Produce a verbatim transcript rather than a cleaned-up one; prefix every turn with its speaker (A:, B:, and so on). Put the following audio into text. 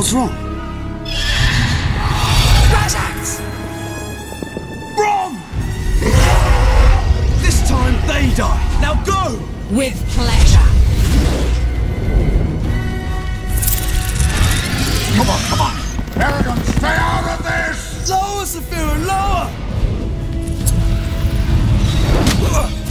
A: What's wrong?
B: Razax! Wrong! This time they die. Now go!
C: With pleasure.
D: Come on, come on! Paragon, stay out of this!
B: Lower, Saphira, lower!